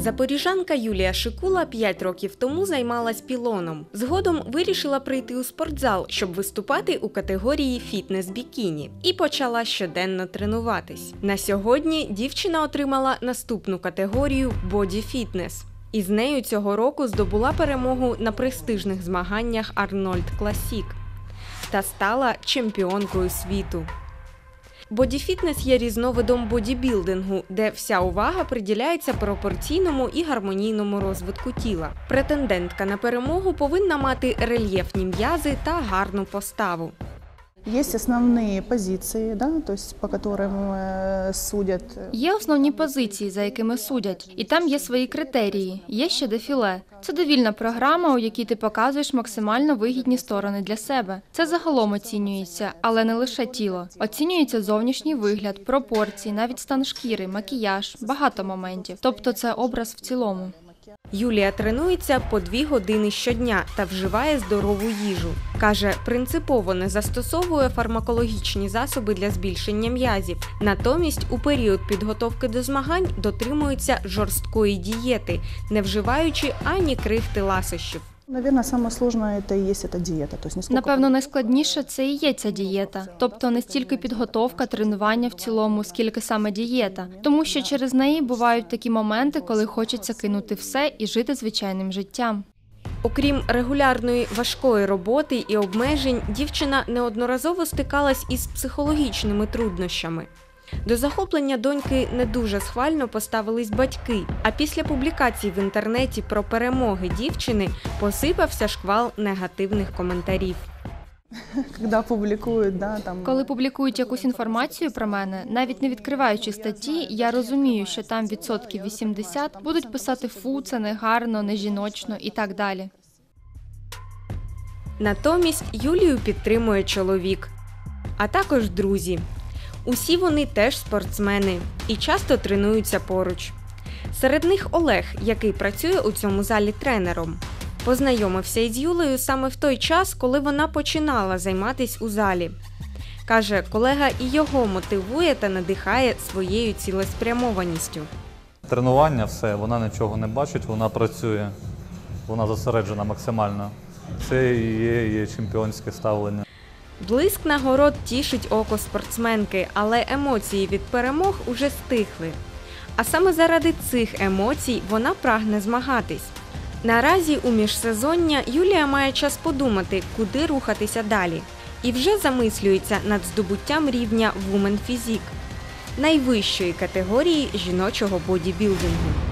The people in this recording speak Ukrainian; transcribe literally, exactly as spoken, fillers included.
Запоріжанка Юлія Шикула п'ять років тому займалась пілоном. Згодом вирішила прийти у спортзал, щоб виступати у категорії фітнес-бікіні. І почала щоденно тренуватись. На сьогодні дівчина отримала наступну категорію – боді-фітнес. І з нею цього року здобула перемогу на престижних змаганнях Арнольд Класік та стала чемпіонкою світу. Боді-фітнес є різновидом бодібілдингу, де вся увага приділяється пропорційному і гармонійному розвитку тіла. Претендентка на перемогу повинна мати рельєфні м'язи та гарну поставу. Есть основные позиции, да, то есть по которым э, судят. Є основні позиції, за якими судять, і там є свої критерії, є ще дефіле. Це довільна програма, у якій ти показуєш максимально вигідні сторони для себе. Це загалом оцінюється, але не лише тіло. Оцінюється зовнішній вигляд, пропорції, навіть стан шкіри, макіяж, багато моментів. Тобто це образ в цілому. Юлія тренується по дві години щодня та вживає здорову їжу. Каже, принципово не застосовує фармакологічні засоби для збільшення м'язів. Натомість у період підготовки до змагань дотримується жорсткої дієти, не вживаючи ані крихти ласощів. Наверное, самое сложное это и есть эта диета. То есть не сколько... Напевно, найскладніше – це і є ця дієта. Тобто не стільки підготовка, тренування в цілому, скільки саме дієта. Тому що через неї бувають такі моменти, коли хочеться кинути все і жити звичайним життям. Окрім регулярної важкої роботи і обмежень, дівчина неодноразово стикалась із психологічними труднощами. До захоплення доньки не дуже схвально поставились батьки, а після публікацій в інтернеті про перемоги дівчини посипався шквал негативних коментарів. Когда публікують, да, там... Коли публікують якусь інформацію про мене, навіть не відкриваючи статті, я розумію, що там відсотків вісімдесят будуть писати «фу, це негарно, не жіночно» і так далі. Натомість Юлію підтримує чоловік, а також друзі. Усі вони теж спортсмени і часто тренуються поруч. Серед них Олег, який працює у цьому залі тренером. Познайомився із Юлею саме в той час, коли вона починала займатися у залі. Каже, колега і його мотивує та надихає своєю цілеспрямованістю. Тренування все, вона нічого не бачить, вона працює, вона зосереджена максимально. Це і є її чемпіонське ставлення. Блиск нагород тішить око спортсменки, але емоції від перемог уже стихли. А саме заради цих емоцій вона прагне змагатись. Наразі у міжсезоння Юлія має час подумати, куди рухатися далі. І вже замислюється над здобуттям рівня Women Physique – найвищої категорії жіночого бодібілдингу.